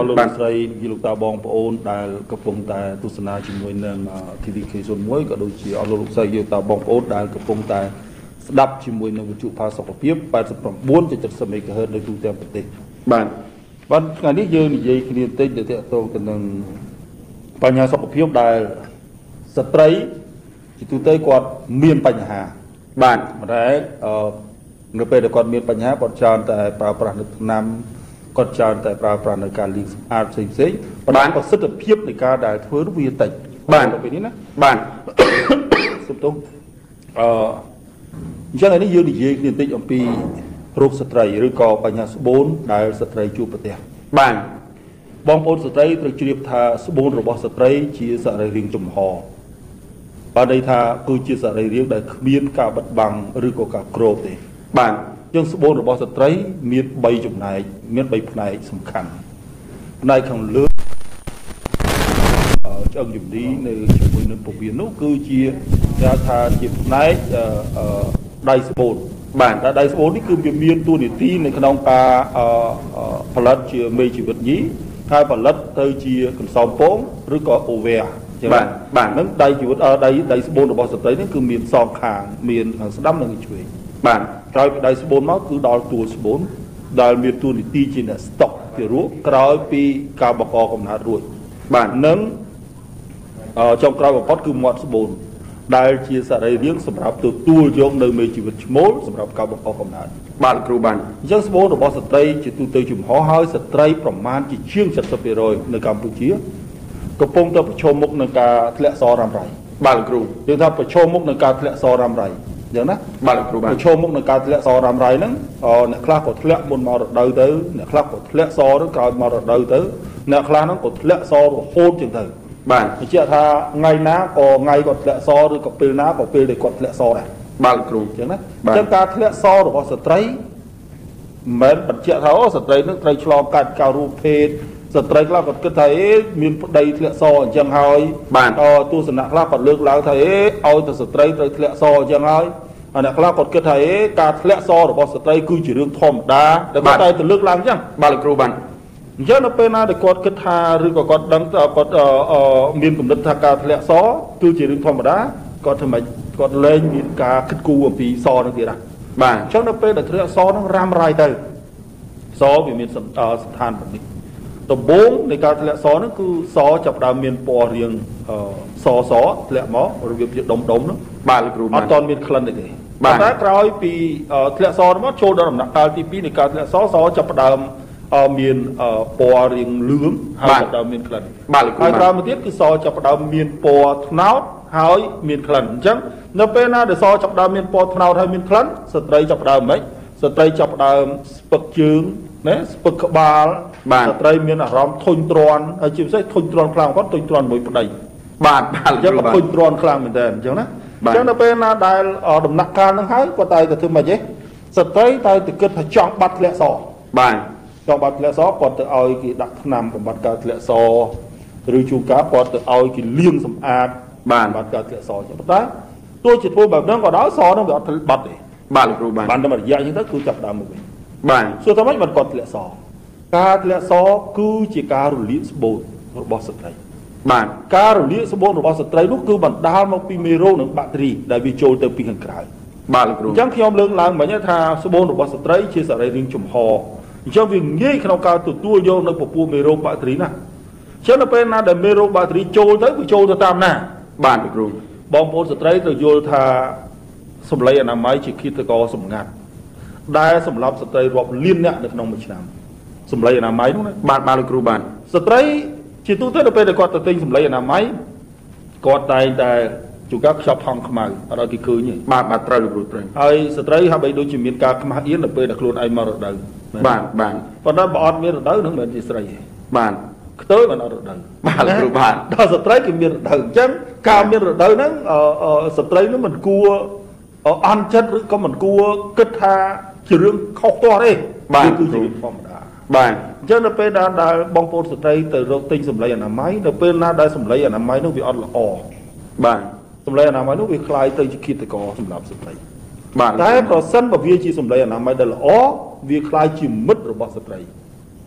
លោកស្រីលោកតាបងប្អូនដែលកំពុងតែទស្សនាជាមួយនឹង TVK01 ក៏ដូចជាអស់លោកស្រីលោកតាបងប្អូនដែលកំពុងតែស្ដាប់ជាមួយនឹងវិទ្យុផាសុខភាព 89.70 MHz នៅទូទាំងប្រទេសបាទថ្ងៃនេះយើងនិយាយគ្នាបន្តិចទៅទាក់ទងទៅនឹងបញ្ហាសុខភាពដែលស្ត្រីជាទូទៅគាត់មានបញ្ហាបាទតែនៅពេលដែលគាត់មានបញ្ហាគាត់ច្រើនតែប្រើប្រាស់នៅថ្នាំគាត់ច្រើនតែប្រើប្រាស់នៅការលាងសម្អាតផ្សេងៗបានប្រសិទ្ធភាពនៃការដែលធ្វើវាតិចបាទពេលនេះណាបាទសុំទោសអញ្ចឹងនេះយើងនិយាយគ្នាបន្តិចអំពីរោគស្ត្រីឬក៏បញ្ហាស្បូនដែលស្ត្រីជួបប្រទះបាទបងប្អូនស្ត្រីត្រូវជ្រាបថាស្បូនរបស់ស្ត្រីជាសរីរាង្គចំហបាទន័យថាគឺជាសរីរាង្គដែលគ្មានការបិទបាំងឬក៏ការគ្របទេបាទយើងស្បូនរបស់ស្ត្រីមាន3ចំណែកមាន3ផ្នែកសំខាន់ផ្នែកខាងលើឆ្អឹងជំនីនៅជាមួយនឹងពោះវៀននោះគឺជាគេថាជាផ្នែកដៃស្បូនបាទដៃស្បូននេះគឺវាមានតួនាទីនៅក្នុងការផលិតជាមេជីវិតញីហើយផលិតទៅជាកន្សោមពងឬក៏អូវែចឹងបាទហ្នឹងដៃជីវិតដៃស្បូនរបស់ស្ត្រីនេះគឺមានសងខាងមានខាងស្ដាំនិងខាងឆ្វេងបាទក្រោយពីដៃស្បូនមកគឺដល់ទួលស្បូនដែលមានតួនាទីជាអ្នកស្តុកពីរោគក្រោយពីការបង្កកំណើតរួចបាទនឹងចុងក្រោយបំផុតគឺមាត់ស្បូនដែលជាសរីរាង្គសម្រាប់ទទួលយកនៅមេជីវិតឈ្មោលសម្រាប់ការបង្កកំណើតបាទគ្រូបានអញ្ចឹងស្បូនរបស់ស្ត្រីជាទូទៅចំហហើយស្ត្រីប្រមាណជាជាង 70% នៅកម្ពុជាកំពុងតែប្រឈមមុខនឹងការធ្លាក់សរ៉ាំរ៉ៃបាទគ្រូយើងថាប្រឈមមុខនឹងការធ្លាក់សរ៉ាំរ៉ៃអញ្ចឹងណាបាទគ្រូបាទប្រឈមមុខនឹងការធ្លាក់សរ៉ាំរ៉ៃហ្នឹងអ្នកខ្លះក៏ធ្លាក់មុនមករដូវទៅអ្នកខ្លះក៏ធ្លាក់សទៅក្រោយមករដូវទៅអ្នកខ្លះហ្នឹងក៏ធ្លាក់សរហូតចឹងទៅបាទបញ្ជាក់ថាថ្ងៃណាក៏ថ្ងៃគាត់ធ្លាក់សឬក៏ពេលណាក៏ពេលដែលគាត់ធ្លាក់សដែរបាទគ្រូអញ្ចឹងណាអញ្ចឹងការធ្លាក់សរបស់ស្ត្រីមិនមែនបញ្ជាក់ថាអូស្ត្រីនឹងត្រូវឆ្លងកាត់ការរូបភេទស្ត្រីខ្លះគាត់គិតថាមានប្តីធ្លាក់សអញ្ចឹងហើយបាទទស្សនៈខ្លះគាត់លើកឡើងថាឲ្យតែស្ត្រីត្រូវធ្លាក់សអញ្ចឹងហើយអ្នកខ្លះគាត់គិតថាការធ្លាក់សរបស់ស្ត្រីគឺជារឿងធម្មតាតែគាត់តែទៅលើកឡើងអញ្ចឹងបាទគ្រូបាទអញ្ចឹងនៅពេលណាដែលគាត់គិតថាឬក៏គាត់ដឹងគាត់មានគំនិតថាការធ្លាក់សគឺជារឿងធម្មតាគាត់ធ្វើម៉េចគាត់លែងមានការគិតគូរអំពីសនឹងទៀតបាទអញ្ចឹងនៅពេលដែលធ្លាក់សនឹងរ៉ាំរ៉ៃទៅសវាមានស្ថានភាពនេះដំបូងនៃការធ្លាក់សហ្នឹងគឺសចាប់ដើមមានពណ៌រាងសធ្លាក់មករបៀបជាដុំហ្នឹងបាទលោកគ្រូអត់តមានក្លិនទេបាទតែក្រោយពីធ្លាក់សមកចូលដល់ដំណាក់កាលទី2នៃការធ្លាក់សចាប់ដើមមានពណ៌រាងលឿងហើយចាប់ដើមមានក្លិនបាទលោកគ្រូហើយក្រោយមកទៀតគឺសចាប់ដើមមានពណ៌ត្នោតហើយមានក្លិនអញ្ចឹងនៅពេលណាដែលសចាប់ដើមមានពណ៌ត្នោតហើយមានក្លិនស្ត្រីចាប់ដើមមិនស្ត្រីចាប់ដើមស្ពឹកជើងណាស្ពឹកក្បាលស្ត្រីមានអារម្មណ៍ធុញទ្រាន់ហើយជាពិសេសធុញទ្រាន់ខ្លាំងគាត់ធុញទ្រាន់មួយប្តីបាទអញ្ចឹងក៏ធុញទ្រាន់ខ្លាំងមែនតើអញ្ចឹងណាអញ្ចឹងនៅពេលណាដែលដំណាក់កាលហ្នឹងហើយគាត់តែធ្វើម៉េចទេស្ត្រីតែទៅគិតថាចង់បាត់ធ្លាក់សបាទចង់បាត់ធ្លាក់សគាត់ទៅឲ្យគេដាក់ថ្នាំបំបត្តិការធ្លាក់សឬជួនកាលគាត់ទៅឲ្យគេលាងសម្អាតបាទបំបត្តិការធ្លាក់សអញ្ចឹងតែទោះជាធ្វើបែបហ្នឹងក៏ដោយសហ្នឹងវាអត់បាត់ទេបាទលោកគ្រូបាទបានតែមួយរយៈអញ្ចឹងទៅគឺចាប់ដើមមកវិញបាទសួរថាម៉េចបានគាត់ធ្លាក់សការធ្លាក់សគឺជាការរលាកស្បូនរបស់ស្ត្រីបាទការរលាកស្បូនរបស់ស្ត្រីនោះគឺបណ្ដាលមកពីមេរោគនិងបាក់តេរីដែលវាចូលទៅពីខាងក្រៅបាទលោកគ្រូអញ្ចឹងខ្ញុំលើកឡើងមិញថាស្បូនរបស់ស្ត្រីជាសរីរាង្គចំហអញ្ចឹងវាងាយក្នុងការទទួលយកនៅពពួកមេរោគបាក់តេរីណាអញ្ចឹងនៅពេលណាដែលមេរោគបាក់តេរីចូលទៅវាចូលទៅតាមណាបាទលោកគ្រូបងប្អូនស្ត្រីត្រូវយល់ថាសម្លេងអនាម័យជាឃាតករសម្ងាត់ដែលសម្រាប់ស្ត្រីរាប់លានអ្នកនៅក្នុងមួយឆ្នាំសម្លេងអនាម័យនោះណាបាទលោកគ្រូបាទស្ត្រីជាទូទៅទៅពេលដែលគាត់ទៅទិញសម្លេងអនាម័យគាត់តែងតែជួនកាលខ្ចប់ថង់ខ្មៅអត់ឲ្យគេឃើញទេបាទត្រូវលោកគ្រូត្រូវហើយស្ត្រីហាក់បីដូចជាមានការខ្មាស់អៀននៅពេលដែលខ្លួនឯងមករដូវបាទប៉ុន្តែបើអត់មានរដូវនឹងមិនជាស្រីទេបាទខ្ទើយមិនអត់រដូវបាទលោកគ្រូបាទដល់ស្ត្រីគឺមានរដូវអញ្ចឹងការមានរដូវហ្នឹងស្ត្រីនោះមិនគួរអន់ចិត្តឬក៏មិនគួរគិតថាជារឿងខុសទាស់ទេបាទគឺជារឿងធម្មតាបាទអញ្ចឹងនៅពេលដែលបងប្អូនស្ត្រីទៅរកទិញសម្លេងអនាម័យនៅពេលណាដែលសម្លេងអនាម័យនោះវាអត់ល្អបាទសម្លេងអនាម័យនោះវាคล้ายទៅជាឃាតករសម្រាប់ស្ត្រីបាទតែប្រសិនបើវាជាសម្លេងអនាម័យដែលល្អវាคล้ายជាមិត្តរបស់ស្ត្រី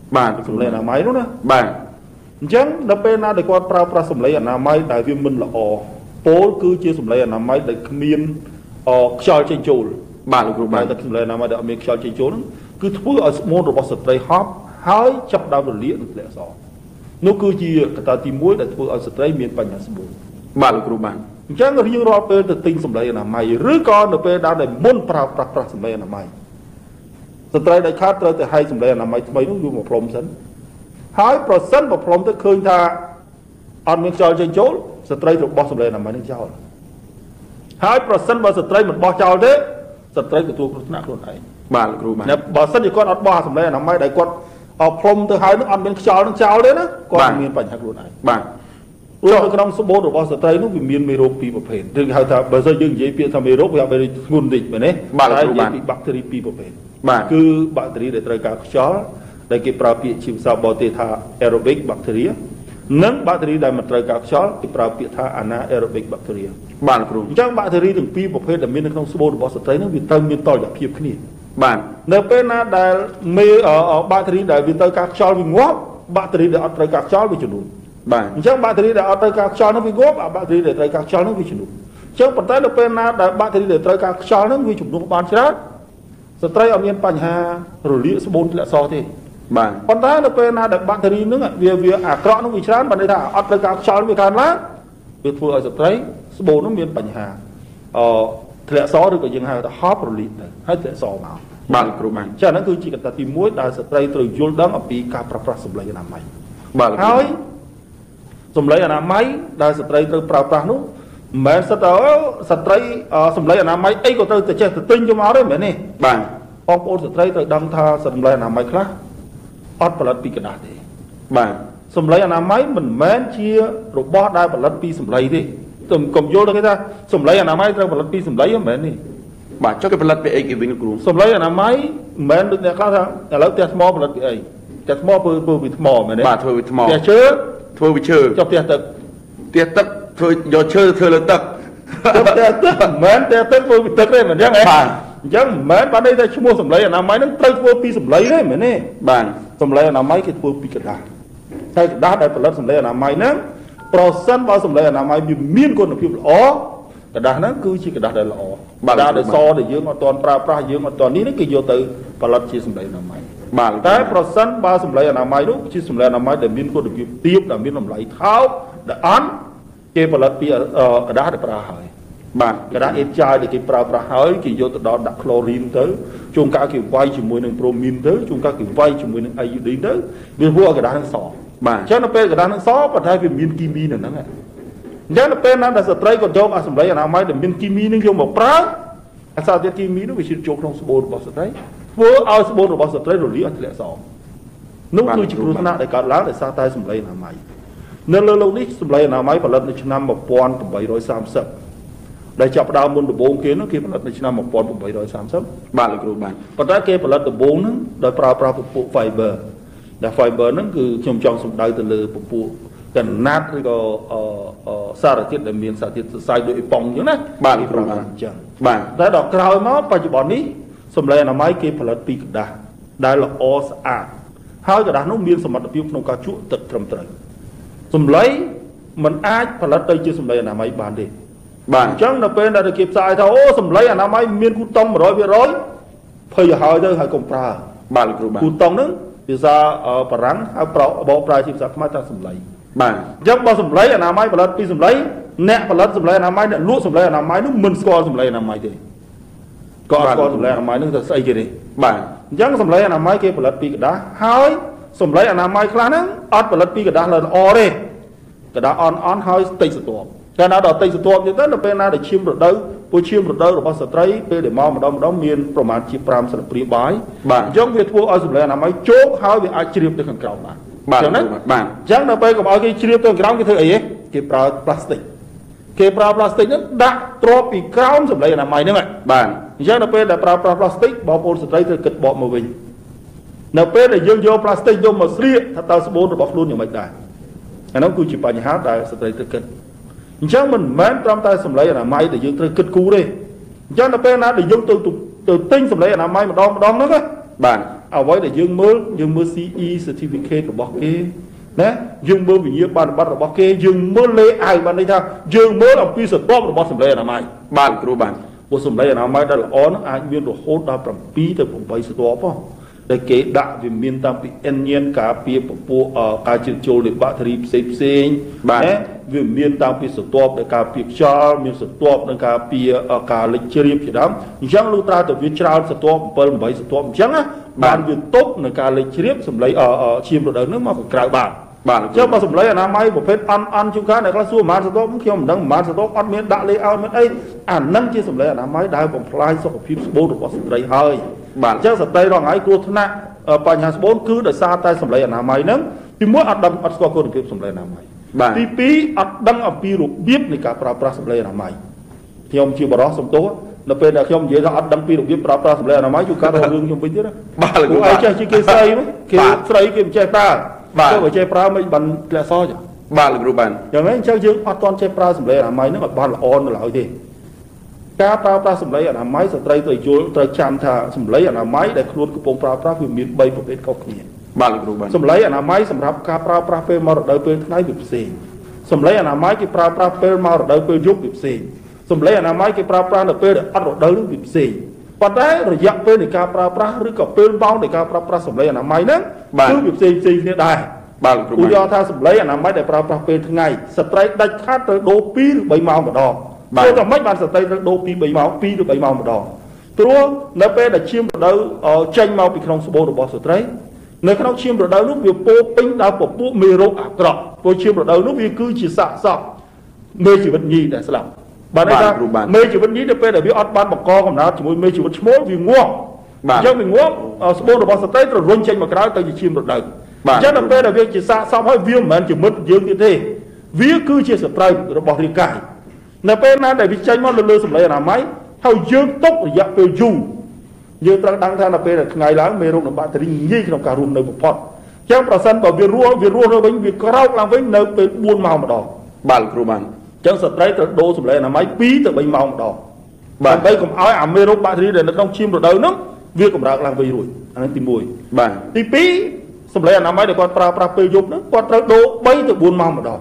បាទសម្លេងអនាម័យនោះណាបាទអញ្ចឹងដល់ពេលណាដែលគាត់ប្រើប្រាស់សម្លេងអនាម័យដែលវាមិនល្អពោលគឺជាសម្លេងអនាម័យដែលគ្មានខ្យល់ចេញចូលបាទលោកគ្រូបាទតែសម្លេងអនាម័យដែលអត់មានខ្យល់ចេញចូលហ្នឹងគឺធ្វើឲ្យស្មូនរបស់ស្ត្រីហប់ហើយចាប់ដើមរលាកនិងធ្លាក់អសនោះគឺជាកត្តាទី1ដែលធ្វើឲ្យស្ត្រីមានបញ្ហាស្មូនបាទលោកគ្រូបាទអញ្ចឹងរៀងរាល់ពេលទៅទិញសម្លេងអនាម័យឬក៏នៅពេលដែលមុនប្រើប្រាស់សម្លេងអនាម័យស្ត្រីដែលខាតត្រូវតែហែកសម្លេងអនាម័យថ្មីនោះយកមកផ្លុំសិនហើយប្រសិនបើផ្លុំទៅឃើញថាអត់មានខ្យល់ចេញចូលស្ត្រីត្រូវបោះសម្លេងអនាម័យនឹងចោលហើយប្រសិនបើស្ត្រីមិនបោះចោលទេស្ត្រីទទួលគ្រោះថ្នាក់ខ្លួនឯងបាទលោកគ្រូបាទបើសិនជាគាត់អត់បោះសម្លេងអនាម័យដែលគាត់ផ្លុំទៅហើយនឹងអត់មានខ្យល់នឹងចោលទេណាគាត់មានបញ្ហាខ្លួនឯងបាទព្រោះនៅក្នុងស្បូនរបស់ស្ត្រីនោះវាមានមេរោគពីរប្រភេទឬហៅថាបើសិនយើងនិយាយពាក្យថាមេរោគវាអាចធ្ងន់តិចមែនទេបាទលោកគ្រូបាទពីបាក់តេរីពីរប្រភេទបាទគឺបាក់តេរីដែលត្រូវការខ្យល់ដែលគេប្រើពាក្យជាភាសាបរទេសថា aerobic bacteria និងបាក់តេរីដែលមិនត្រូវការខ្យល់គេប្រើពាក្យថា anaerobic bacteria បាទគ្រូអញ្ចឹងបាក់តេរីទាំងពីរប្រភេទដែលមាននៅក្នុងស្បូនរបស់ស្ត្រីនោះវាត្រូវមានតុល្យភាពគ្នាបាទនៅពេលណាដែលមេបាក់តេរីដែលវាត្រូវការខ្យល់វាងាប់បាក់តេរីដែលអត់ត្រូវការខ្យល់វាជំនួសបាទអញ្ចឹងបាក់តេរីដែលអត់ត្រូវការខ្យល់នោះវាងាប់បាក់តេរីដែលត្រូវការខ្យល់នោះវាជំនួសអញ្ចឹងប៉ុន្តែនៅពេលណាដែលបាក់តេរីដែលត្រូវការខ្យល់នោះវាជំនួសបានច្រើនស្ត្រីអត់មានបញ្ហារលាកស្បូនធ្លាក់សទេបាទប៉ុន្តែនៅពេលណាដែលបាក់តេរីហ្នឹងវាអាក្រក់ហ្នឹងវាច្រើនបានន័យថាអត់ត្រូវការខ្យល់វាកើនឡើងវាធ្វើឲ្យស្ត្រីស្បូនហ្នឹងមានបញ្ហាធ្លាក់សឬក៏យើងហៅថាហប់រលាកទៅហើយធ្លាក់សមកបាទគ្រូបានចា៎ហ្នឹងគឺជាកត្តាទី1ដែលស្ត្រីត្រូវយល់ដឹងអំពីការប្រើប្រាស់សម្លេងអនាម័យបាទហើយសម្លេងអនាម័យដែលស្ត្រីត្រូវប្រើប្រាស់នោះមិនមែនសិតទៅស្ត្រីសម្លេងអនាម័យអីក៏ត្រូវតែចេះទៅទិញយកមកទេមែនទេបាទបងប្អូនស្ត្រីត្រូវដឹងថាសម្លេងអនាម័យខ្លះអត់ផលិតពីกระดาษទេបាទសម្លេងអនាម័យមិនមែនជារបស់ដែលផលិតពីសម្លេងទេកុំយល់ទៅគេថាសម្លេងអនាម័យត្រូវផលិតពីសម្លេងមិនមែនទេបាទចុះគេផលិតពីអីគេវិញគ្រូសម្លេងអនាម័យមិនមែនដូចអ្នកខ្លះថាឥឡូវផ្ទះថ្មផលិតពីអីផ្ទះថ្មធ្វើពីថ្មមែនទេបាទធ្វើពីថ្មផ្ទះឈើធ្វើពីឈើចុះផ្ទះទឹកធ្វើយកឈើធ្វើលើទឹកផ្ទះទឹកមិនមែនផ្ទះទឹកធ្វើពីទឹកទេមិនអញ្ចឹងហ៎បាទអញ្ចឹងមិនមែនបានន័យថាឈ្មោះសម្លេងអនាម័យនឹងត្រូវធ្វើពីសម្លេងទេមែនទេបាទសម្លេងអនាម័យគេធ្វើពីกระดาษហើយកระดาษដែលផលិតសម្លេងអនាម័យហ្នឹងប្រសិនបើសម្លេងអនាម័យវាមានគុណភាពល្អกระดาษហ្នឹងគឺជាกระดาษដែលល្អกระดาษដែលសដែលយើងអត់ទាន់ប្រើប្រាស់យើងអត់ទាន់នេះគេយកទៅផលិតជាសម្លេងអនាម័យបាទតែប្រសិនបើសម្លេងអនាម័យនោះជាសម្លេងអនាម័យដែលមានគុណភាពទាបដែលមានតម្លៃថោកដែលអន់គេផលិតពីกระดาษដែលប្រើហើយបាទกระดาษអេតចាយដែលគេប្រើប្រាស់ហើយគេយកទៅដល់ដាក់ក្លូរីនទៅជួនកាលគេវាយជាមួយនឹងប្រូមីនទៅជួនកាលគេវាយជាមួយនឹងអៃយូឌីនទៅវាធ្វើឲ្យកระดาษហ្នឹងសបាទអញ្ចឹងនៅពេលกระดาษហ្នឹងសប៉ុន្តែវាមានគីមីនៅហ្នឹងអញ្ចឹងនៅពេលណាដែលស្ត្រីក៏យកអាសម្លេងអនាម័យដែលមានគីមីហ្នឹងយកមកប្រើអាសារធាតុគីមីនោះវាឈានចូលក្នុងស្បូនរបស់ស្ត្រីធ្វើឲ្យស្បូនរបស់ស្ត្រីរលាកអត់ធ្លាក់សនោះគឺជាគ្រោះថ្នាក់ដែលកើតឡើងដោយសារតែសម្លេងអនាម័យនៅលើលោកនេះសម្លេងអនាម័យផលិតនៅឆ្នាំ1830ដែលចាប់ផ្ដើមមុនដំបូងគេនោះគេផលិតនៅឆ្នាំ1830បាទលោកគ្រូបាទប៉ុន្តែគេផលិតដំបូងហ្នឹងដោយប្រើប្រាស់ពពួក fiber ដែល fiber ហ្នឹងគឺខ្ញុំចង់សំដៅទៅលើពពួកកណាត់ឬក៏សារធាតុដែលមានសារធាតុសរសៃដូចអ៊ីប៉ុងអញ្ចឹងណាបាទលោកគ្រូបាទអញ្ចឹងបាទតែដល់ក្រោយមកបច្ចុប្បន្ននេះសម្លេងអនាម័យគេផលិតពីกระดาษដែលល្អស្អាតហើយកระดาษនោះមានសមត្ថភាពក្នុងការជក់ទឹកត្រឹមត្រូវសម្លេងมันអាចផលិតទៅជាសម្លេងអនាម័យបានទេបាទអញ្ចឹងនៅពេលដែលគេផ្សាយថាអូសម្លេងអនាម័យមានគូតុង 100% ភ័យឲ្យទៅហើយកុំប្រើបាទលោកគ្រូបាទគូតុងហ្នឹងភាសាបារាំងហៅបកប្រើជាភាសាខ្មែរថាសម្លេងបាទអញ្ចឹងបើសម្លេងអនាម័យផលិតពីសម្លេងអ្នកផលិតសម្លេងអនាម័យអ្នកលក់សម្លេងអនាម័យនោះមិនស្គាល់សម្លេងអនាម័យទេក៏អត់ស្គាល់សម្លេងអនាម័យនោះទៅស្អីគេទេបាទអញ្ចឹងសម្លេងអនាម័យគេផលិតពីกระดาษហើយសម្លេងអនាម័យខ្លះហ្នឹងអត់ផលិតពីกระดาษល្អទេกระดาษអន់ហើយតិចស្ទាប់តែណាដល់តិចស្ទាប់អញ្ចឹងទៅនៅពេលណាដែលឈាមរដូវពួកឈាមរដូវរបស់ស្ត្រីពេលដែលមកម្ដងមានប្រមាណជា5សន្លឹកព្រាបាយបាទអញ្ចឹងវាធ្វើឲ្យសម្លេងអនាម័យជោកហើយវាអាចជ្រាបទៅខាងក្រោមបានបាទអញ្ចឹងណាបាទអញ្ចឹងនៅពេលកុំឲ្យគេជ្រាបទៅខាងក្រោមគេធ្វើអីគេប្រើផ្លាស្ទិកហ្នឹងដាក់ទ្រាប់ពីក្រោមសម្លេងអនាម័យហ្នឹងបាទអញ្ចឹងនៅពេលដែលប្រើប្រាស់ផ្លាស្ទិកបងប្អូនស្ត្រីត្រូវគិតបកមកវិញនៅពេលដែលយើងយកផ្លាស្ទិកយកមកស្លៀកថាតើស្បូនរបស់ខ្លួនយ៉ាងម៉េចដែរអានោះគឺជាបញ្ហាដែលស្ត្រីត្រូវគិតអញ្ចឹងមិនមែនត្រឹមតែសម្លេងអនាម័យដែលយើងត្រូវគិតគូរទេអញ្ចឹងនៅពេលណាដែលយើងទៅទិញសម្លេងអនាម័យម្ដងហ្នឹងបាទអ្វីដែលយើងមើល CE certificate របស់គេណាយើងមើលវិញ្ញាបនបត្ររបស់គេយើងមើលលេអាយបានន័យថាយើងមើលអំពីស្រទាប់របស់សម្លេងអនាម័យបាទគ្រូបាទព្រោះសម្លេងអនាម័យដែលល្អនោះអាចមានរហូតដល់7ទៅ8ស្រទាប់ដែលគេដាក់វាមានតាំងពីអិនញៀនការពារពពួកការជ្រៀតចូលនៃបាក់តេរីផ្សេងណាវាមានតាំងពីស្រទាប់ដែលការពារខ្យល់មានស្រទាប់នឹងការពារការលិចជ្រាបជាដើមអញ្ចឹងលុះត្រាតែវាច្រើនស្រទាប់7 8ស្រទាប់អញ្ចឹងណាបានវាទប់នឹងការលិចជ្រាបសម្លេងឈាមរដូវនេះមកពីក្រៅបានចុះបើសម្លេងអនាម័យប្រភេទអន់ជួនកាលអ្នកខ្លះសួរប្រហែលស្រទាប់ខ្ញុំមិនដឹងប្រហែលស្រទាប់អត់មានដាក់លេអោមានអីអាហ្នឹងជាសម្លេងអនាម័យដែលបំផ្លាញសុខភាពស្បូនរបស់ស្ត្រីហើយអញ្ចឹងស្ត្រីរងហើយគ្រោះថ្នាក់បញ្ហាស្បូនគឺដោយសារតែសម្លេងអនាម័យហ្នឹងទីមួយអត់ដឹងអត់ស្គាល់គុណភាពសម្លេងអនាម័យទីពីរអត់ដឹងអំពីរបៀបនៃការប្រើប្រាស់សម្លេងអនាម័យខ្ញុំជាបរិសុទ្ធសំទោសនៅពេលដែលខ្ញុំនិយាយថាអត់ដឹងពីរបៀបប្រើប្រាស់សម្លេងអនាម័យជួនកាលរឿងខ្ញុំវិញទៀតណាបាទលោកគ្រូចេះជាគេស្រីគេស្រីគេមិនចេះប្រើទៅបើចេះប្រើមិនបានលាក់សចាបាទលោកគ្រូបានយ៉ាងម៉េចអញ្ចឹងយើងអត់ទាន់ចេះប្រើសម្លេងអនាម័យហ្នឹងឲ្យបានល្អនៅឡើយទេការប្រើប្រាស់សម្លេងអនាម័យស្ត្រីត្រូវយល់ត្រូវចាំថាសម្លេងអនាម័យដែលខ្លួនកំពុងប្រើប្រាស់វាមាន3ប្រភេទខុសគ្នាបាទលោកគ្រូបានសម្លេងអនាម័យសម្រាប់ការប្រើប្រាស់ពេលមករដូវពេលថ្ងៃវាផ្សេងសម្លេងអនាម័យគេប្រើប្រាស់ពេលមករដូវពេលយប់វាផ្សេងសម្លេងអនាម័យគេប្រើប្រាស់នៅពេលដែលអត់រដូវវាផ្សេងប៉ុន្តែរយៈពេលនៃការប្រើប្រាស់ឬក៏ពេលម៉ោងនៃការប្រើប្រាស់សម្លេងអនាម័យហ្នឹងគឺវាផ្សេងគ្នាដែរបាទលោកគ្រូឧទាហរណ៍ថាសម្លេងអនាម័យដែលប្រើប្រាស់ពេលថ្ងៃស្ត្រីដាច់ខាតត្រូវដូរ2ឬ3ម៉ោងម្ដងព្រោះតែមិនបានស្ត្រីត្រូវដូរ2 3ម៉ោង2ឬ3ម៉ោងម្ដងព្រោះនៅពេលដែលឈាមរដូវចេញមកពីក្នុងស្បូនរបស់ស្ត្រីនៅក្នុងឈាមរដូវនោះវាពោពេញដោយពពួកមេរោគអាក្រក់ព្រោះឈាមរដូវនោះវាគឺជាសាកសពមេជីវិតញីដែលស្លាប់បានន័យថាមេជីវិតញីនៅពេលដែលវាអត់បានបង្កកំណើតជាមួយមេជីវិតឈ្មោលវាងាប់អញ្ចឹងវាងាប់ស្បូនរបស់ស្ត្រីត្រូវរុញចេញមកក្រៅទៅជាឈាមរដូវអញ្ចឹងនៅពេលដែលវាជាសាកសពហើយវាមិនមែនជាមិត្តយើងទៀតទេវាគឺជាសត្រូវរបស់រាងកាយនៅពេលណាដែលវាចេញមកលើសម្លេងអនាម័យហើយយើងទុករយៈពេលយូរយើងត្រូវដឹងថានៅពេលដែលថ្ងៃឡើងមេរោគនិងបាក់តេរីងាយក្នុងការរស់នៅបំផុតអញ្ចឹងប្រសិនបើវារស់នៅវិញវាក្រោកឡើងវិញនៅពេល4ម៉ោងម្ដងបាទគ្រូបានអញ្ចឹងស្ត្រីត្រូវដូរសម្លេងអនាម័យ2ទៅ3ម៉ោងម្ដងដើម្បីកុំឲ្យអាមេរោគបាក់តេរីដែលនៅក្នុងឈាមរដូវនោះវាកម្រើកឡើងវិញរួចអានេះទី1 បាទទី2សម្លេងអនាម័យដែលគាត់ប្រើប្រាស់ពេលយប់នោះគាត់ត្រូវដូរ3ទៅ4ម៉ោងម្ដង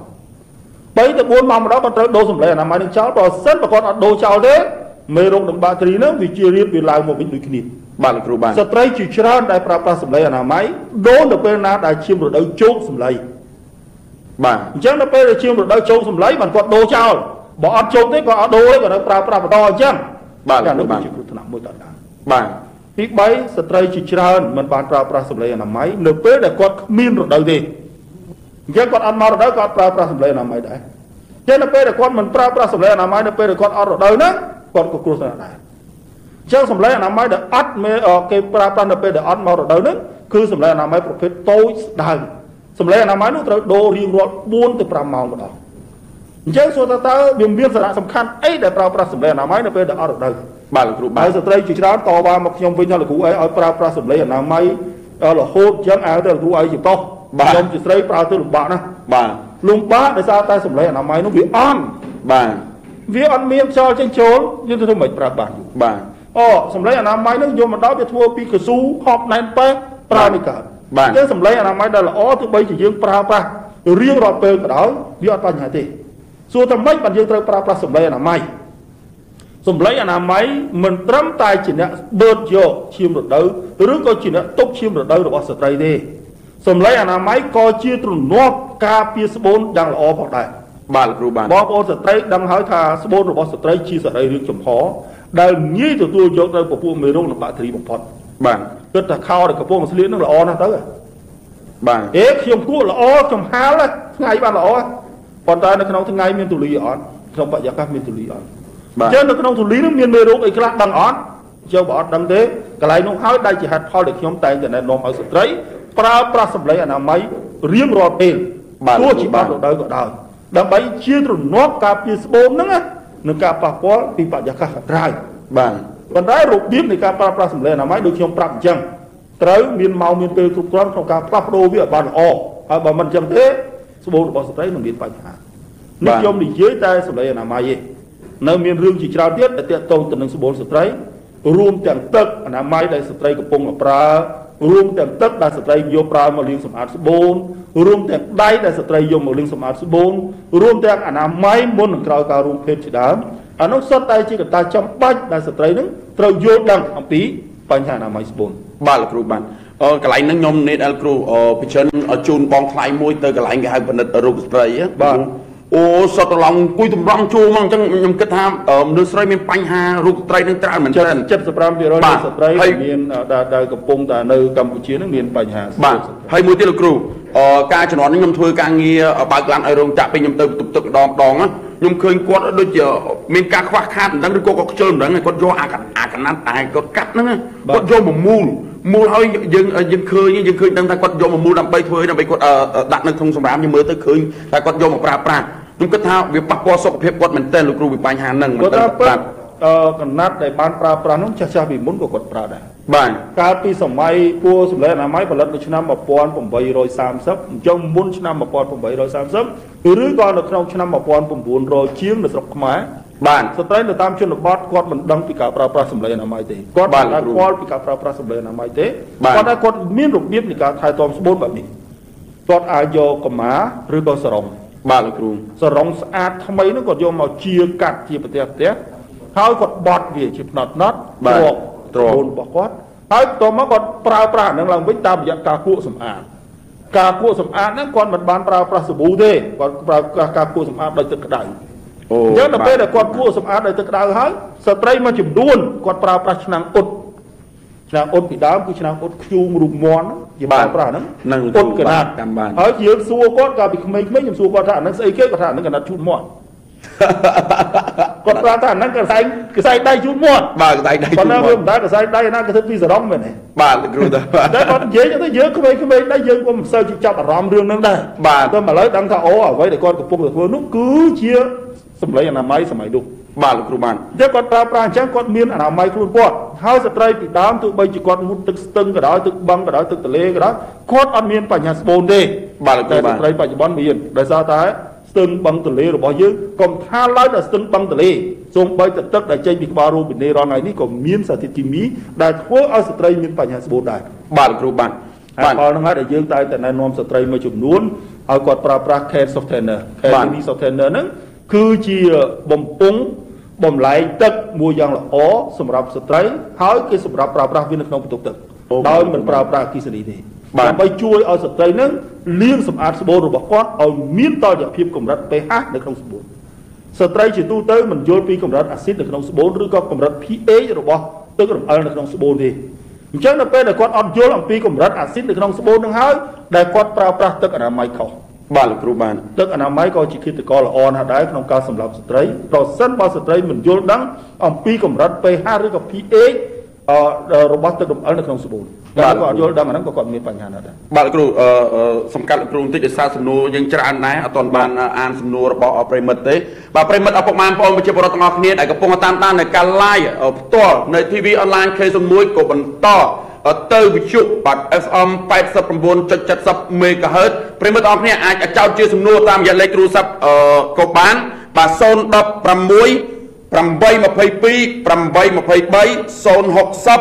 3ទៅ4ម៉ោងម្ដងគាត់ត្រូវដូរសម្លេងអនាម័យនឹងចោលបើសិនបើគាត់អត់ដូរចោលទេមេរោគនិងបាក់តេរីនោះវាជារៀបវាឡើងមកវិញដូចគ្នាបាទលោកគ្រូបានស្ត្រីជាច្រើនដែលប្រើប្រាស់សម្លេងអនាម័យដូរនៅពេលណាដែលឈាមរដូវជោគសម្លេងបាទអញ្ចឹងនៅពេលដែលឈាមរដូវជោគសម្លេងបានគាត់ដូរចោលបើអត់ជោគទេគាត់អត់ដូរទេគាត់នៅប្រើប្រាស់បន្តអញ្ចឹងបាទលោកបាទជាគ្រោះថ្នាក់មួយដល់បាទទី3ស្ត្រីជាច្រើនមិនបានប្រើប្រាស់សម្លេងអនាម័យនៅពេលដែលគាត់គ្មានរដូវទេអញ្ចឹងគាត់អត់មករដូវគាត់ប្រើប្រាស់សម្លេងអនាម័យដែរចឹងនៅពេលដែលគាត់មិនប្រើប្រាស់សម្លេងអនាម័យនៅពេលដែលគាត់អត់រដូវហ្នឹងគាត់ក៏គ្រោះថ្នាក់ដែរអញ្ចឹងសម្លេងអនាម័យដែលអត់គេប្រើប្រាស់នៅពេលដែលអត់មករដូវហ្នឹងគឺសម្លេងអនាម័យប្រភេទតូចស្ដើងសម្លេងអនាម័យនោះត្រូវដូររៀងរាល់4ទៅ5ម៉ោងម្ដងអញ្ចឹងសួរថាតើវាមានសារៈសំខាន់អីដែលប្រើប្រាស់សម្លេងអនាម័យនៅពេលដែលអត់រដូវបាទលោកគ្រូបាទហើយស្ត្រីជាច្រើនតវ៉ាមកខ្ញុំវិញថាលោកគ្រូអីឲ្យប្រើប្រាស់សម្លេងអនាម័យរហូតអញ្ចឹងឲ្យទៅលោកគ្រូអីជាប្រុសខ្ញុំជាស្រីប្រើទៅលំបាកណាស់បាទលំបាកដោយសារតែសម្លេងអនាម័យនោះវាអន់បាទវាអត់មានខ្យល់ចេញចូលយើងទៅធ្វើមិនប្រើបានបាទសម្លេងអនាម័យនោះយកមកដល់វាធ្វើពីកស៊ូហប់ណែនប៉ែប្រើមិនកើតបាទតែសម្លេងអនាម័យដែលល្អទោះបីជាយើងប្រើប្រាស់រៀងរាល់ពេលក៏ដោយវាអត់បញ្ហាទេសួរថាម៉េចបានយើងត្រូវប្រើប្រាស់សម្លេងអនាម័យសម្លេងអនាម័យមិនត្រឹមតែជាអ្នកបឺតយកឈាមរដូវឬក៏ជាអ្នកទប់ឈាមរដូវរបស់ស្ត្រីទេសម្លេងអនាម័យក៏ជាទ្រនាប់ការពារស្បូនយ៉ាងល្អផងដែរបាទលោកគ្រូបាទបងប្អូនស្ត្រីដឹងហើយថាស្បូនរបស់ស្ត្រីជាសរីរាង្គចំហដែលងាយទទួលយកទៅពពួកមេរោគនិងបាក់តេរីបំផុតបាទគិតថាខោដែលកំពុងស្លៀកនឹងល្អណាស់ទៅបាទខ្ញុំគួរល្អចំហាលថ្ងៃបានល្អប៉ុន្តែនៅក្នុងថ្ងៃមានទូលីអត់ក្នុងបរិយាកាសមានទូលីអត់អញ្ចឹងនៅក្នុងទូលីនោះមានមេរោគអីខ្លះដឹងអត់យើងបើអត់ដឹងទេកន្លែងនោះហើយដែលជាហេតុផលដែលខ្ញុំតែងតែណែនាំឲ្យស្ត្រីប្រើប្រាស់សម្លេងអនាម័យរៀងរាល់ពេលទោះជាបានរដូវក៏ដោយដើម្បីជាទ្រនាប់ការពារស្បូនហ្នឹងនឹងការប៉ះពាល់ពីបរិយាកាសខាងក្រៅបាទប៉ុន្តែរបៀបនៃការប្រើប្រាស់សម្លេងអនាម័យដូចខ្ញុំប្រាប់អញ្ចឹងត្រូវមានម៉ោងមានពេលគ្រប់គ្រាន់ក្នុងការផ្លាស់ប្ដូរវាឲ្យបានល្អហើយបើមិនអញ្ចឹងទេស្បូនរបស់ស្ត្រីនឹងមានបញ្ហានេះខ្ញុំនិយាយតែសម្លេងអនាម័យទេនៅមានរឿងជាច្រើនទៀតដែលទាក់ទងទៅនឹងស្បូនស្ត្រីរួមទាំងទឹកអនាម័យដែលស្ត្រីកំពុងប្រើរួមទាំងទឹកដែលស្ត្រីយកប្រើមកលាងសម្អាតស្បូនរួមទាំងដៃដែលស្ត្រីយកមកលាងសម្អាតស្បូនរួមទាំងអនាម័យមុននឹងក្រោយការរួមភេទជាដើមអានោះសុទ្ធតែជាកត្តាចាំបាច់ដែលស្ត្រីនឹងត្រូវយល់ដឹងអំពីបញ្ហាអនាម័យស្បូនបាទលោកគ្រូបាទកន្លែងហ្នឹងខ្ញុំនេតអលគ្រូពិចិនជូនបងថ្លៃមួយទៅកន្លែងគេហៅបណ្ឌិតរូបស្ត្រីបាទអូសតឡងអង្គុយតម្រង់ជួរមកអញ្ចឹងខ្ញុំគិតថាមនុស្សស្រីមានបញ្ហារូបស្ត្រីនឹងច្រើនមែនទែន 75% នៃស្ត្រីមានដែលកំពុងតែនៅកម្ពុជានឹងមានបញ្ហាបាទហើយមួយទៀតលោកគ្រូការជំនាន់នេះខ្ញុំធ្វើការងារបើកឡានឲ្យរោងចក្រពេលខ្ញុំទៅបន្ទប់ទឹកម្ដងខ្ញុំឃើញគាត់ដូចជាមានការខ្វះខាតមិនដឹងឬក៏គាត់ខ្ជិលមិនដឹងគាត់យកអាកណាត់តែគាត់កាត់ហ្នឹងគាត់យកមកមូលហើយយើងឃើញដឹងថាគាត់យកមកមូលដើម្បីធ្វើដើម្បីគាត់ដាក់នៅក្នុងសម្រាមយើងមើលទៅឃើញថាគាត់យកមកប្រើប្រាស់ខ្ញុំគិតថាវាប៉ះពាល់សុខភាពគាត់មែនទែនលោកគ្រូវាបញ្ហាហ្នឹងមែនទែនបាទកណាត់ដែលបានប្រើប្រាស់នោះចាស់ពីមុនក៏គាត់ប្រើដែរបាទកាលពីសម័យពួរសម្លេងអនាម័យផលិតនៅឆ្នាំ1830អញ្ចឹងមុនឆ្នាំ1830ឬក៏នៅក្នុងឆ្នាំ1900ជាងនៅស្រុកខ្មែរបាទស្ត្រីនៅតាមជនបទគាត់មិនដឹងពីការប្រើប្រាស់សម្លេងអនាម័យទេគាត់មិនដែលខ្វល់ពីការប្រើប្រាស់សម្លេងអនាម័យទេគាត់ថាគាត់មានរបៀបនៃការថែទាំស្បូនបែបនេះគាត់អាចយកកម្មាឬក៏សរងបាទលោកគ្រូសរងស្អាតថ្មីនោះគាត់យកមកជាកាត់ជាប្រទេសហើយគាត់បត់វាជាផ្នត់ទ្របរបស់គាត់ហើយបន្ទាប់មកគាត់ប្រើប្រាស់នឹងឡើងវិញតាមរយៈការគក់សម្អាតហ្នឹងគាត់មិនបានប្រើប្រាស់សាប៊ូទេគាត់ប្រើការគក់សម្អាតដោយទឹកក្តៅអញ្ចឹងដល់ពេលដែលគាត់គក់សម្អាតដោយទឹកក្តៅហើយស្ត្រីមួយចំនួនគាត់ប្រើប្រាស់ឆ្នាំងអ៊ុតពីដើមគឺឆ្នាំងអ៊ុតខ្ជូងរូបមន់ជាប្រើប្រាស់ហ្នឹងអ៊ុតកណាត់ហើយយើងសួរគាត់កាលពីក្មេងៗខ្ញុំសួរគាត់ថាអាហ្នឹងស្អីគេគាត់ថាអាហ្នឹងកណាត់ជូតមាត់គាត់ប្រាប់ថាអាហ្នឹងកសែងដៃជូតមាត់បាទកសែងដៃជូតមាត់ប៉ុន្តែវាមិនដែរកសែងដៃណាគេធ្វើពីសរងមែនទេបាទលោកគ្រូតែគាត់និយាយទៅយើងក្មេងៗដែរយើងក៏មិនសូវចាប់អារម្មណ៍រឿងហ្នឹងដែរបាទតែឥឡូវដឹងថាអូអ្វីដែលគាត់កំពុងតែធ្វើនោះគឺជាសម្លេងអនាម័យសម័យនោះបាទលោកគ្រូបានតែគាត់ប្រើប្រាស់អញ្ចឹងគាត់មានអនាម័យខ្លួនគាត់ហើយស្ត្រីពីដើមទោះបីជាគាត់មុតទឹកស្ទឹងក៏ដោយទឹកបឹងក៏ដោយទឹកទន្លេក៏ដោយគាត់អត់មានបញ្ហាស្បូនទេបាទលោកគ្រូបានស្ត្រីបច្ចុប្បន្នមានដោយសារតែស្ទឹងបឹងទន្លេរបស់យើងកុំថាឡើយដល់ស្ទឹងបឹងទន្លេសូម្បីតែទឹកដែលចេញពីក្បាលរូបនីរាល់ថ្ងៃនេះក៏មានសារធាតុគីមីដែលធ្វើឲ្យស្ត្រីមានបញ្ហាស្បូនដែរបាទលោកគ្រូបានហើយផលហ្នឹងហើយដែលយើងតែណែនាំស្ត្រីមួយចំនួនឲ្យគាត់ប្រើប្រាស់ Care Softener ហ្នឹងគឺជាបំពង់បំលែងទឹកមួយយ៉ាងល្អសម្រាប់ស្ត្រីហើយគេសម្រាប់ប្រើប្រាស់វានៅក្នុងបន្ទប់ទឹកដោយមិនប្រើប្រាស់អគ្គិសនីទេដើម្បីជួយឲ្យស្ត្រីនឹងលាងសម្អាតស្បូនរបស់គាត់ឲ្យមានតុល្យភាពកម្រិត pH នៅក្នុងស្បូនស្ត្រីជាទូទៅមិនយល់ពីកម្រិតអាស៊ីតនៅក្នុងស្បូនឬក៏កម្រិត pH របស់ទឹករំអិលនៅក្នុងស្បូនទេអញ្ចឹងនៅពេលដែលគាត់អត់យល់អំពីកម្រិតអាស៊ីតនៅក្នុងស្បូននឹងហើយដែលគាត់ប្រើប្រាស់ទឹកអនាម័យខុសបាទលោកគ្រូបានទឹកអនាម័យក៏ជាឃាតករល្អណាស់ដែរក្នុងការសម្លាប់ស្ត្រីប្រសិនបើស្ត្រីមិនយល់ដឹងអំពីកម្រិត pH ឬក៏ pH របស់ទឹករំអិលនៅក្នុងស្បូនបាទគាត់យល់ដឹងអាហ្នឹងក៏គាត់មានបញ្ហាណាស់ដែរបាទលោកគ្រូសំកាត់លោកគ្រូបន្តិចដោយសារសំណួរយើងច្រើនដែរអត់ទាន់បានអានសំណួររបស់ប្រិមិត្តទេបាទប្រិមិត្តអពុកម៉ែបងប្អូនប្រជាពលរដ្ឋទាំងអស់គ្នាដែលកំពុងតាមដាននៅការ live ផ្ទាល់នៅ TV online K01 ក៏បន្តទៅវិទ្យុបាទ FM 89.70 MHz ប្រិមិត្តទាំងអស់គ្នាអាចចោទជាសំណួរតាមរយៈលេខទូរស័ព្ទក៏បានបាទ016 822 823 060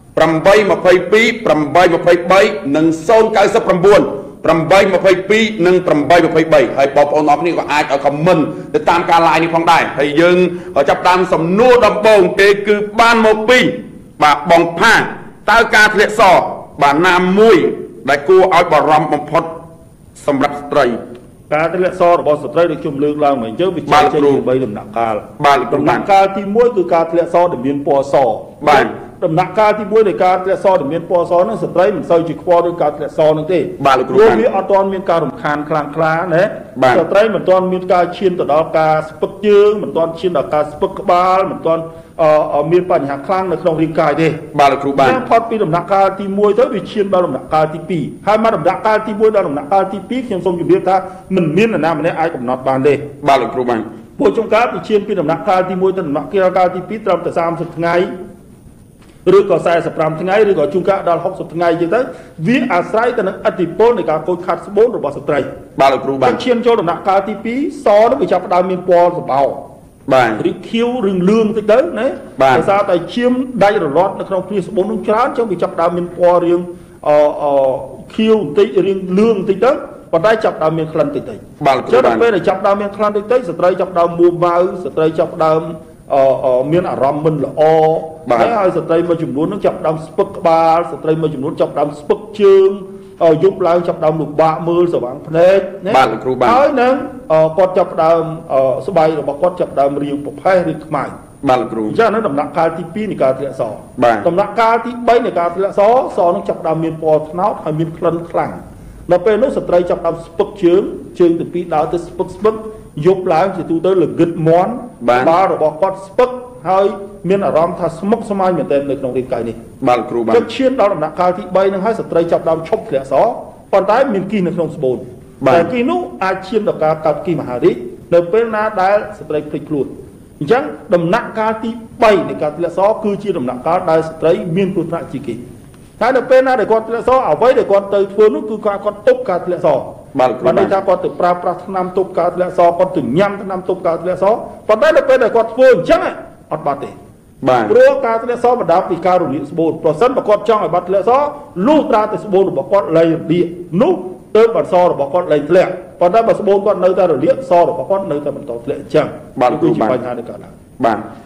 822 823 និង099 822 និង 823 ហើយបងប្អូនអរគ្នាក៏អាចឲ្យ comment ទៅតាមការ live នេះផងដែរហើយយើងចាប់តាមសំណួរដំបូងគេគឺបានមកពីបាទបងផាតើការធ្លាក់សបាទណាមួយដែលគួរឲ្យបារម្ភបំផុតសម្រាប់ស្ត្រីការធ្លាក់សរបស់ស្ត្រីដូចខ្ញុំលើកឡើងមកអញ្ចឹងវាចេញពី3ដំណាក់កាលបាទដំណាក់កាលទី1គឺការធ្លាក់សដែលមានពណ៌សបាទដំណាក់កាលទី1នៃការធ្លាក់សដែលមានពណ៌សហ្នឹងស្ត្រីមិនសូវជាខ្វល់ដោយការធ្លាក់សហ្នឹងទេបាទលោកគ្រូព្រោះវាអត់ទាន់មានការរំខានខ្លាំងក្លាណាស្ត្រីមិនទាន់មានការឈានទៅដល់ការស្ពឹកជើងមិនទាន់ឈានដល់ការស្ពឹកក្បាលមិនទាន់មានបញ្ហាខ្លាំងនៅក្នុងរាងកាយទេបាទលោកគ្រូបាទផុតពីដំណាក់កាលទី1ទៅវាឈានដល់ដំណាក់កាលទី2ហើយមកដំណាក់កាលទី1ដល់ដំណាក់កាលទី2ខ្ញុំសូមជម្រាបថាមិនមាននរណាម្នាក់អាចកំណត់បានទេបាទលោកគ្រូបាទពួកចុងក្រោយវាឈានពីដំណាក់កាលទី1ទៅដំណាក់កាលទី2ត្រឹមតែ30ថ្ងៃឬក៏45ថ្ងៃឬក៏ជួនកាលដល់60ថ្ងៃអញ្ចឹងទៅវាអាស្រ័យទៅនឹងឥទ្ធិពលនៃការខូចខាតស្បូនរបស់ស្ត្រីបាទលោកគ្រូបាទឈានចូលដំណាក់កាលទី2សនោះវាចាប់ផ្ដើមមានពណ៌សម្បោរបាទឬខៀវឬលឿងតិចទៅណាដោយសារតែឈាមដាច់រលាត់នៅក្នុងគ្នាស្បូននឹងច្រើនចឹងវាចាប់ផ្ដើមមានពណ៌រាងខៀវបន្តិចរៀងលឿងបន្តិចទៅប៉ុន្តែចាប់ដើមមានក្លិនតិចតិចចឹងដល់ពេលដែលចាប់ដើមមានក្លិនតិចតិចស្ត្រីចាប់ដើមមួម៉ៅស្ត្រីចាប់ដើមមានអារម្មណ៍មិនល្អហើយស្ត្រីមួយចំនួននឹងចាប់ដើមស្ពឹកក្បាលស្ត្រីមួយចំនួនចាប់ដើមស្ពឹកជើងយប់ឡើងចាប់ដើមលំបាកមើលស្វាងភ្នែកបាទលោកគ្រូបាទហើយនឹងគាត់ចាប់ដើមស្បែករបស់គាត់ចាប់ដើមរាងប្រផេះឬខ្មៅបាទលោកគ្រូអញ្ចឹងហ្នឹងដំណាក់កាលទី2នៃការធ្លាក់សដំណាក់កាលទី3នៃការធ្លាក់សនឹងចាប់ដើមមានពណ៌ត្នោតហើយមានក្លិនខ្លាំងដល់ពេលនោះស្ត្រីចាប់ដើមស្ពឹកជើងទាំងពីរដើរទៅស្ពឹកយប់ឡើងជាទូទៅល្ងឹតមន់ក្បាលរបស់គាត់ស្ពឹកហើយមានអារម្មណ៍ថាស្មុគស្មាញមែនទែននៅក្នុងរាងកាយនេះបាទគ្រូបាទឈានដល់ដំណាក់កាលទី3នឹងហើយស្ត្រីចាប់ដើមឈប់ធ្លាក់សប៉ុន្តែមានគីសនៅក្នុងស្បូនតែគីសនោះអាចឈានដល់ការកើតគីសមហារីកនៅពេលណាដែលស្ត្រីភ្លេចខ្លួនអញ្ចឹងដំណាក់កាលទី3នៃការធ្លាក់សគឺជាដំណាក់កាលដែលស្ត្រីមានគ្រោះថ្នាក់ជាគីសតែនៅពេលណាដែលគាត់ធ្លាក់សអ្វីដែលគាត់ទៅធ្វើនោះគឺគាត់ទប់ការធ្លាក់សបាទន័យថាគាត់ទៅប្រើប្រាស់ថ្នាំទប់ការធ្លាក់សគាត់ទៅញ៉ាំថ្នាំទប់ការធ្លាក់សប៉ុន្តែនៅពេលដែលគាត់ធ្វើអញ្ចឹងអត់បាត់ទេបាទព្រោះការធ្លាក់សបណ្ដាលពីការរលាកស្បូនប្រសិនបើគាត់ចង់ឲ្យបាត់ធ្លាក់សលុះត្រាតែស្បូនរបស់គាត់លែងរលាកនោះទើបបាត់សរបស់គាត់លែងធ្លាក់ប៉ុន្តែបើស្បូនគាត់នៅតែរលាកសរបស់គាត់នៅតែបន្តធ្លាក់អញ្ចឹងបាទគឺជាបញ្ហានៃការឡើងបាទ